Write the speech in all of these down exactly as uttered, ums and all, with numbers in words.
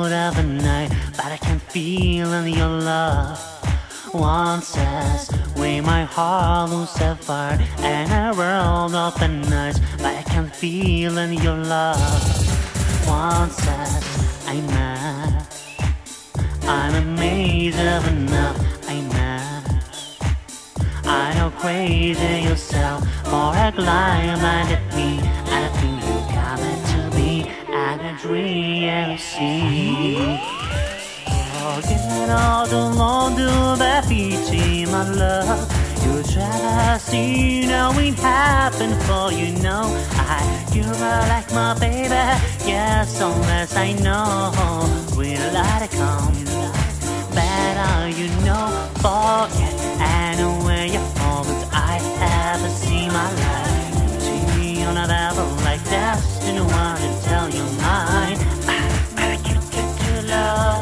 cold of the night, but I can feel in your love. One says, way my heart lose set fire, and a world of the nights, but I can feel in your love. One says, I'm mad, I'm amazed of enough, I'm mad. I know crazy yourself, for a climb at me, I think you coming to me, and a dream you see. Forget all the long to that beach, my love. You try to see knowing happen for you know I you are like my baby, yes, unless I know we let it come. Better you know, forget and when you always I have seen my life. See on a level like that, didn't want to tell you mine. I can't get to love.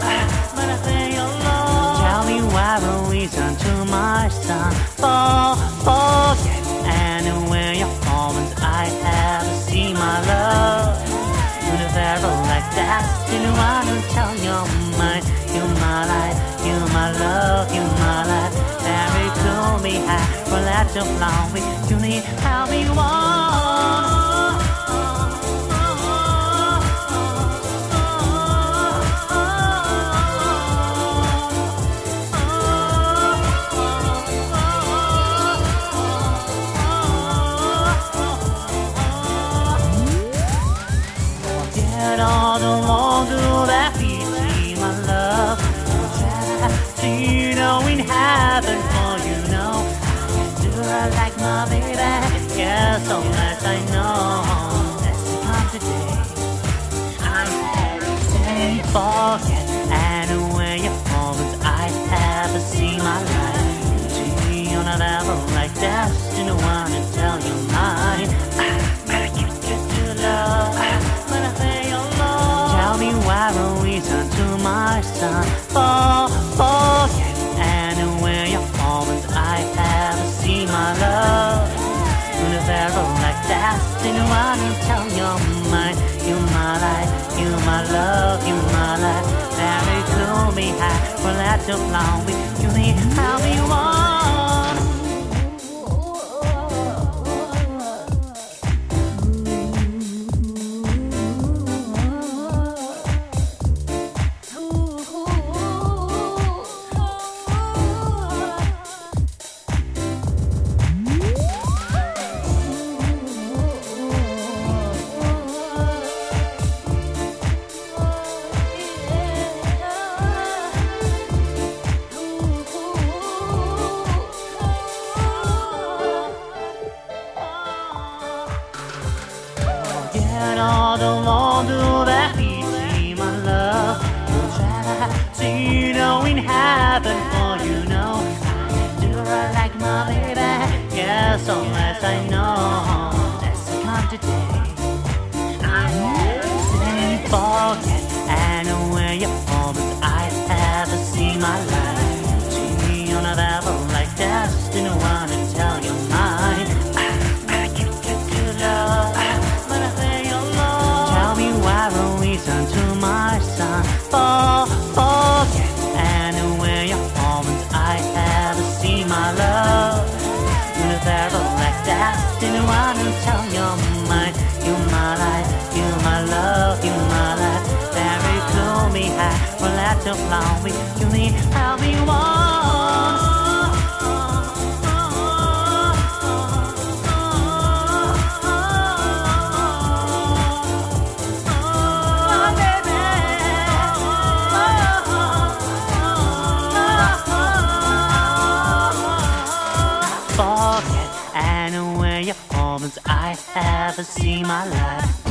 Tell me why the reason to my son. For, forget and when you're always I have seen my love. You're never like that, didn't want to tell your mind. You're my life, you're my love, you're my life. Very cool me high, well that's your flow. You need how we want. All the long to that beach, my love. You know it happened for you know. I do I like my baby, yes, unless I know. Let's come today. I'm saying forget, and when you always I have seen my life. See on a level like that, didn't want to tell you mine. I you get to love. Tell me why the reason to my son. For, forget and when you're always I have seen my love. You're never like that, didn't want to tell your mind. You're my life, you're my love, you're my life. Very cool me high, well that's your flow. You need how we want. Get all the long to that beach, my love. You try to see knowing happen for you know. I do I like my baby, yes, unless I know. Let's come today. I'm saying forget, and when you always I have seen my life. See on a level like that, didn't want to tell you mine. I you get to love. Reason to my son. For, forget and when you're always I have seen my love. You're never like that, didn't want to tell your mind. You're my life, you're my love, you're my life. Very cool me high, well that's your flow. You need how we want. Forget and when you're always I have seen my life.